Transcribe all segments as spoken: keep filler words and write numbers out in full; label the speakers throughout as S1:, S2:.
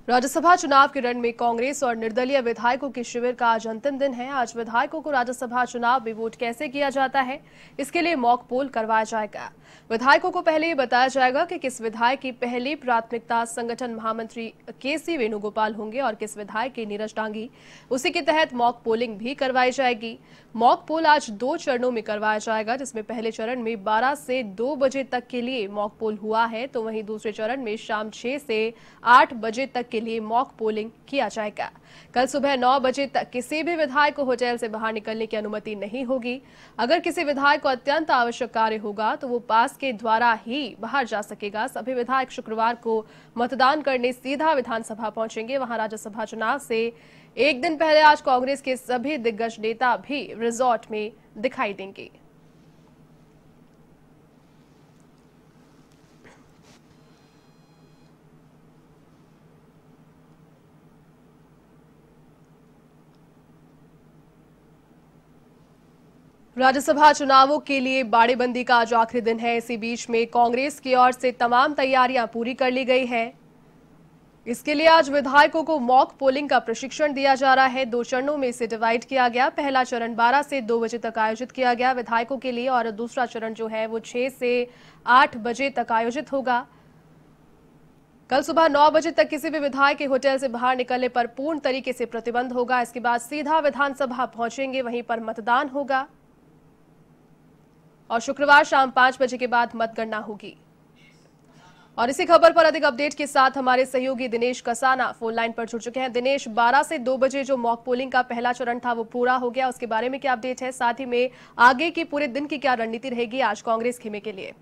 S1: राज्यसभा चुनाव के रण में कांग्रेस और निर्दलीय विधायकों के शिविर का आज अंतिम दिन है। आज विधायकों को राज्यसभा चुनाव में वोट कैसे किया जाता है, इसके लिए मॉक पोल करवाया जाएगा। विधायकों को पहले ही बताया जाएगा कि किस विधायक की पहली प्राथमिकता संगठन महामंत्री के सी वेणुगोपाल होंगे और किस विधायक की नीरज डांगी। उसी के तहत मॉक पोलिंग भी करवाई जाएगी। मॉक पोल आज दो चरणों में करवाया जाएगा, जिसमें पहले चरण में बारह से दो बजे तक के लिए मॉक पोल हुआ है, तो वहीं दूसरे चरण में शाम छह से आठ बजे तक के लिए मॉक पोलिंग किया जाएगा। कल सुबह नौ बजे तक किसी भी विधायक को होटल से बाहर निकलने की अनुमति नहीं होगी। अगर किसी विधायक को अत्यंत आवश्यक कार्य होगा तो वो पास के द्वारा ही बाहर जा सकेगा। सभी विधायक शुक्रवार को मतदान करने सीधा विधानसभा पहुंचेंगे। वहां राज्यसभा चुनाव से एक दिन पहले आज कांग्रेस के सभी दिग्गज नेता भी रिजॉर्ट में दिखाई देंगे। राज्यसभा चुनावों के लिए बाड़ेबंदी का आज आखिरी दिन है। इसी बीच में कांग्रेस की ओर से तमाम तैयारियां पूरी कर ली गई है। इसके लिए आज विधायकों को मॉक पोलिंग का प्रशिक्षण दिया जा रहा है। दो चरणों में इसे डिवाइड किया गया। पहला चरण बारह से दो बजे तक आयोजित किया गया विधायकों के लिए, और दूसरा चरण जो है वो छह से आठ बजे तक आयोजित होगा। कल सुबह नौ बजे तक किसी भी विधायक के होटल से बाहर निकलने पर पूर्ण तरीके से प्रतिबंध होगा। इसके बाद सीधा विधानसभा पहुंचेंगे, वहीं पर मतदान होगा और शुक्रवार शाम पांच बजे के बाद मतगणना होगी। और इसी खबर पर अधिक अपडेट के साथ हमारे सहयोगी दिनेश कसाना फोन लाइन पर जुड़ चुके हैं। दिनेश, बारह से दो बजे जो मॉक पोलिंग का पहला चरण था वो पूरा हो गया, उसके बारे में क्या अपडेट है? साथ ही में आगे की पूरे दिन की क्या रणनीति रहेगी आज कांग्रेस खेमे के लिए?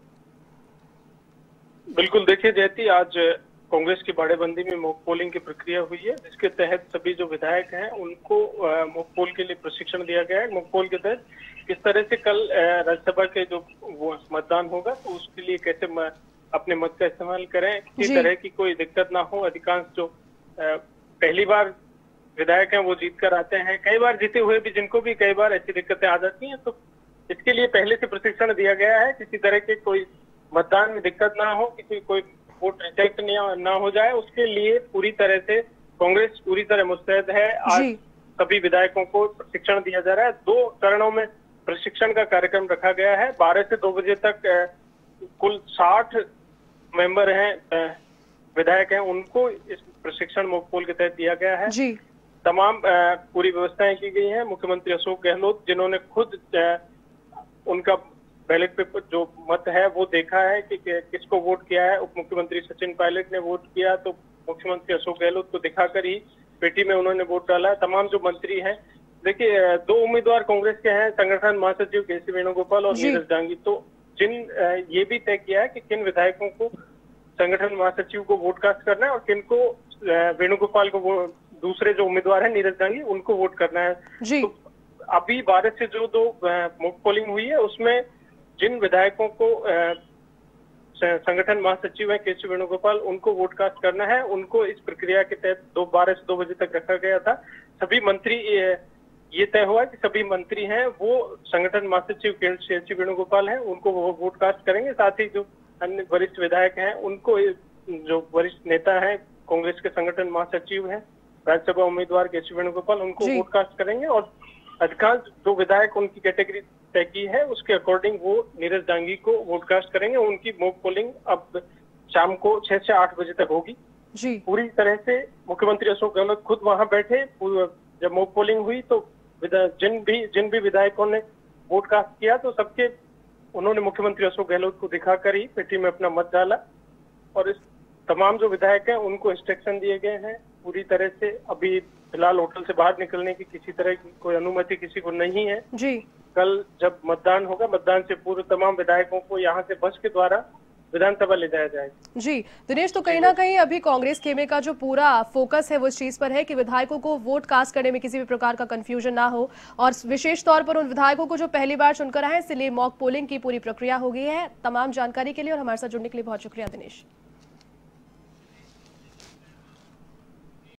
S2: बिल्कुल, देखिए जयती, आज कांग्रेस की बाड़ेबंदी में मॉक पोलिंग की प्रक्रिया हुई है, जिसके तहत सभी जो विधायक हैं उनको मॉक पोल के लिए प्रशिक्षण दिया गया है। मॉक पोल के तहत किस तरह से कल राज्यसभा के जो वो मतदान होगा तो उसके लिए कैसे अपने मत का इस्तेमाल करें, किसी तरह की कोई दिक्कत ना हो। अधिकांश जो पहली बार विधायक हैं वो जीत कर आते हैं, कई बार जीते हुए भी जिनको भी कई बार ऐसी दिक्कतें आ जाती हैं, तो इसके लिए पहले से प्रशिक्षण दिया गया है। किसी तरह के कोई मतदान में दिक्कत ना हो, किसी कोई वोट रिजेक्ट ना हो जाए, उसके लिए पूरी तरह से कांग्रेस पूरी तरह मुस्तैद है। आज सभी विधायकों को प्रशिक्षण दिया जा रहा है। दो चरणों में प्रशिक्षण का कार्यक्रम रखा गया है। बारह से दो बजे तक कुल साठ मेंबर हैं, विधायक हैं, उनको इस प्रशिक्षण मॉक पोल के तहत दिया गया है। जी। तमाम पूरी व्यवस्थाएं की गई हैं। मुख्यमंत्री अशोक गहलोत, जिन्होंने खुद उनका बैलेट पेपर जो मत है वो देखा है कि किसको वोट किया है। उप मुख्यमंत्री सचिन पायलट ने वोट किया तो मुख्यमंत्री अशोक गहलोत को दिखाकर ही पेटी में उन्होंने वोट डाला। तमाम जो मंत्री हैं, देखिए दो उम्मीदवार कांग्रेस के हैं, संगठन महासचिव के सी वेणुगोपाल और नीरज डांगी। तो जिन ये भी तय किया है कि किन विधायकों को संगठन महासचिव को वोट कास्ट करना है और किन को वेणुगोपाल को, वो दूसरे जो उम्मीदवार है नीरज डांगी, उनको वोट करना है। जी। तो अभी बारह से जो दो मॉक पोलिंग हुई है उसमें जिन विधायकों को संगठन महासचिव है के सी वेणुगोपाल, उनको वोट कास्ट करना है, उनको इस प्रक्रिया के तहत दो बारह से दो बजे तक रखा गया था। सभी मंत्री, ये तय हुआ कि सभी मंत्री हैं वो संगठन महासचिव के सी वेणुगोपाल हैं, उनको वो वोट कास्ट करेंगे। साथ ही जो अन्य वरिष्ठ विधायक हैं उनको, जो वरिष्ठ नेता हैं कांग्रेस के संगठन महासचिव हैं, राज्यसभा उम्मीदवार के सी वेणुगोपाल, उनको वोट कास्ट करेंगे। और अधिकांश जो विधायक उनकी कैटेगरी तय की है उसके अकॉर्डिंग वो नीरज डांगी को वोट कास्ट करेंगे। उनकी मॉक पोलिंग अब शाम को छह से आठ बजे तक होगी। जी। पूरी तरह से मुख्यमंत्री अशोक गहलोत खुद वहां बैठे। जब मॉक पोलिंग हुई तो जिन भी जिन भी विधायकों ने वोट कास्ट किया तो सबके उन्होंने मुख्यमंत्री अशोक गहलोत को दिखाकर ही पेटी में अपना मत डाला। और इस तमाम जो विधायक हैं उनको इंस्ट्रक्शन दिए गए हैं पूरी तरह से। अभी फिलहाल होटल से बाहर निकलने की किसी तरह की कोई अनुमति किसी को नहीं है। जी। कल जब मतदान होगा, मतदान से पूर्व तमाम विधायकों को यहाँ से बस के द्वारा विधानसभा ले जाया जाएगा। जी दिनेश, तो कहीं ना कहीं अभी कांग्रेस खेमे का जो पूरा फोकस है वो इस चीज पर है कि विधायकों को वोट कास्ट करने में किसी भी प्रकार का कंफ्यूजन ना हो, और विशेष तौर पर उन विधायकों को जो पहली बार चुनकर आए, इसलिए मॉक पोलिंग की पूरी प्रक्रिया हो गई है। तमाम जानकारी के लिए और हमारे साथ जुड़ने के लिए बहुत शुक्रिया दिनेश।